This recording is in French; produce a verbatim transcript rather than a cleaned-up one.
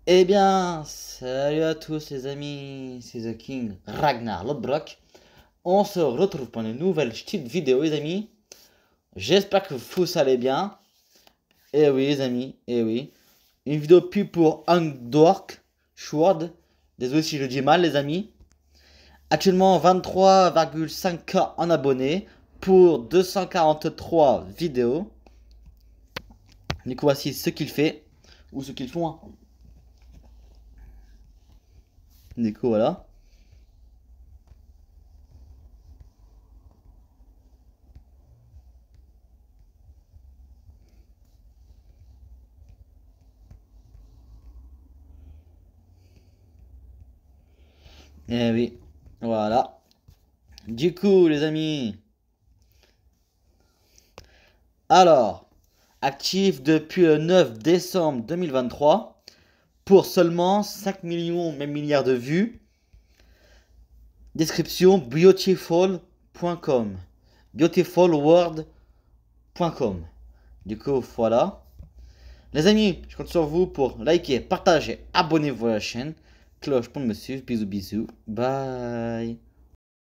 Eh bien, salut à tous les amis, c'est The King Ragnar Lodbrok. On se retrouve pour une nouvelle petite vidéo les amis. J'espère que vous allez bien. Eh oui les amis, eh oui. Une vidéo plus pour Ungdork Sword. Désolé si je dis mal les amis. Actuellement vingt-trois virgule cinq K en abonnés pour deux cent quarante-trois vidéos. Du coup voici ce qu'il fait. Ou ce qu'ils font. Hein. Du coup voilà. Eh oui, voilà. Du coup, les amis, alors, actif depuis le neuf décembre deux mille vingt-trois, pour seulement cinq millions, même milliards de vues. Description beautiful point com, beautiful world point com. Du coup, voilà. Les amis, je compte sur vous pour liker, partager, abonnez-vous à la chaîne, cloche pour me suivre. Bisous, bisous. Bye.